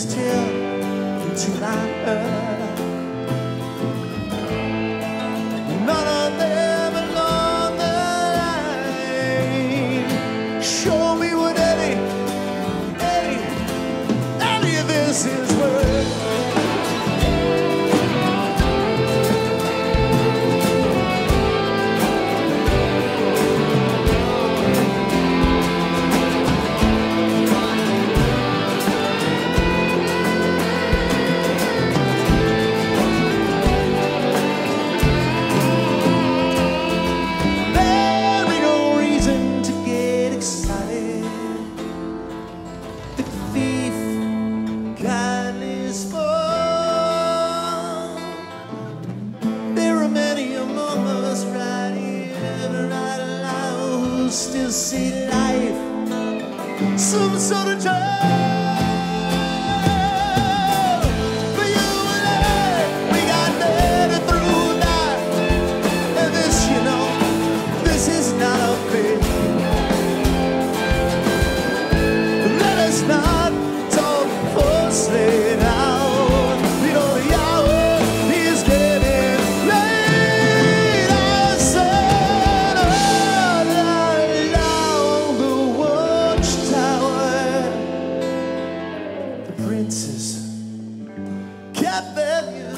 his tail into my earth. None of them along the line show me what any of this is worth. See life, some sort of joy. For you and I, we got better through life. And this, you know, this is not a fate. Let us not talk falsely now. You know the hour is getting late. I said, kept their view,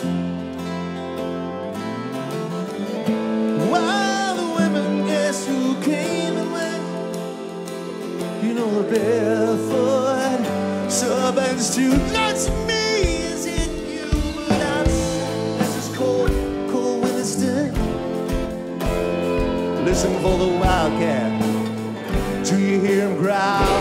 while the women, guess who came and went? You know the barefoot servants too. That's me, is it you? But that's just cold Winston. Listen for the wildcat. Do you hear him growl?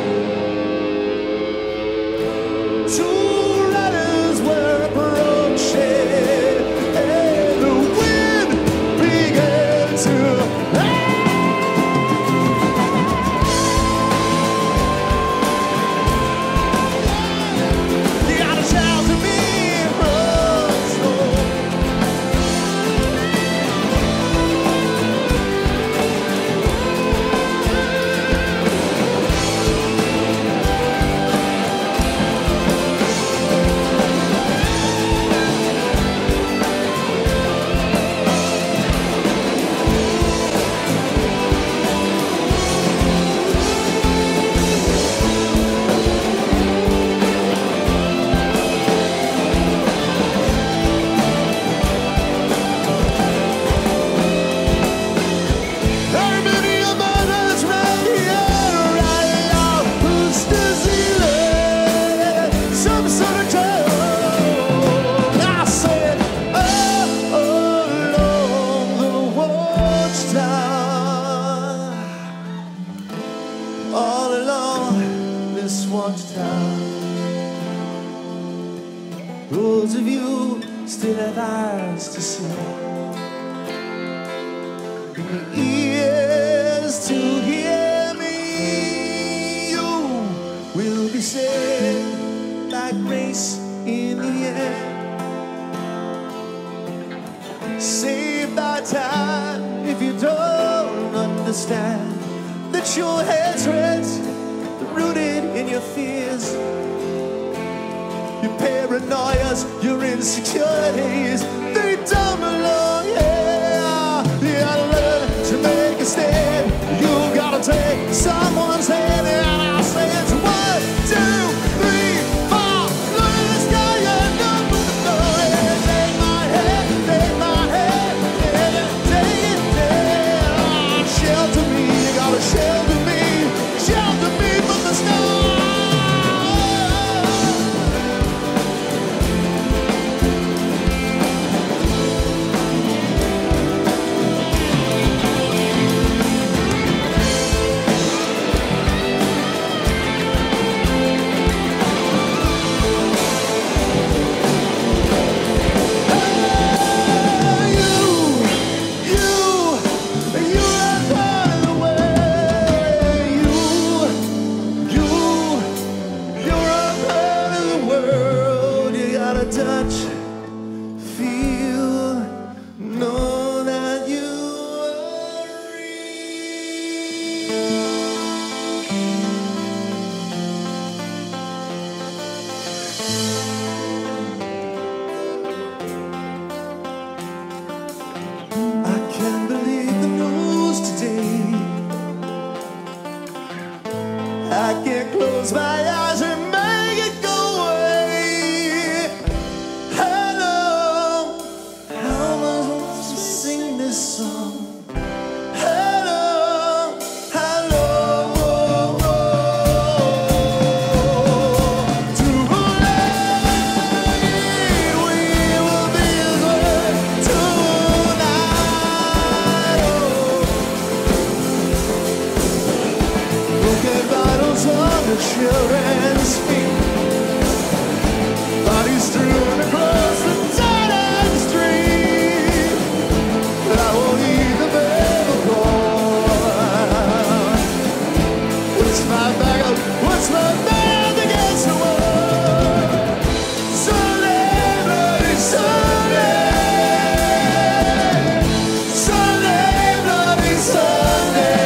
All along this watchtower, those of you still have eyes to see, and ears to hear me. You will be saved like grace in the air, saved by time if you don't understand that your hatreds rooted in your fears, your paranoias, your insecurities, they don't belong here. You gotta learn to make a stand. You gotta take someone's hand, and I say it's 1, 2, 3, 4. Look at the sky and open the door. And take my hand, and take it down. Shelter me, you gotta shelter me from the storm. close my eyes and make it go away. Hello, how am I supposed to sing this song? Hello, hello. Tonight we will be as one tonight. Broken bottles on the children's feet, bodies strewn across the dead street. But I won't even ever go. What's my bag of? What's my bag against the wall? Sunday, bloody Sunday. Sunday, bloody Sunday.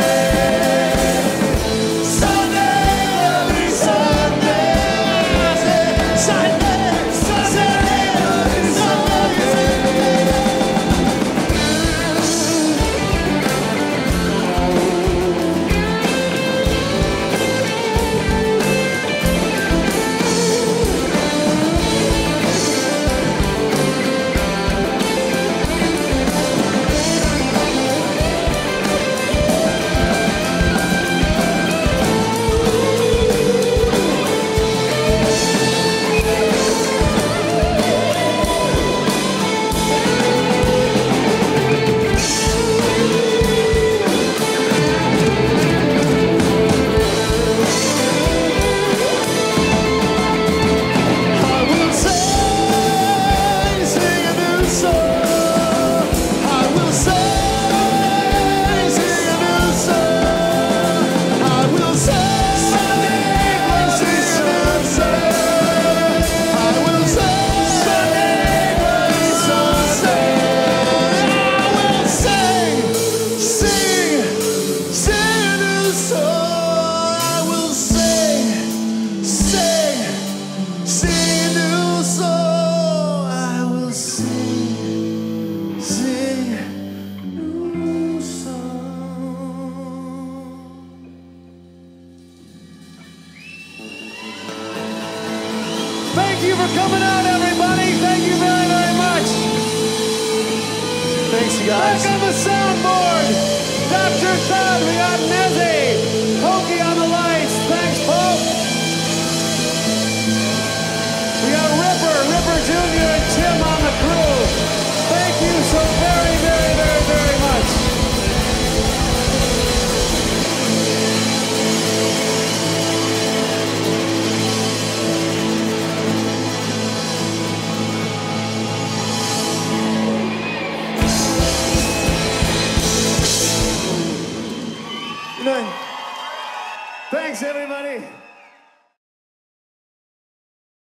Thank you for coming out, everybody. Thank you very, very much. Thanks, you guys. Back on the soundboard, Dr. Thud, we got Nezzy, Pokey on the lights. Thanks, Poke. We got Ripper Jr. and Tim on the crew. Thank you so very, very, very, very much. Good night. Thanks, everybody.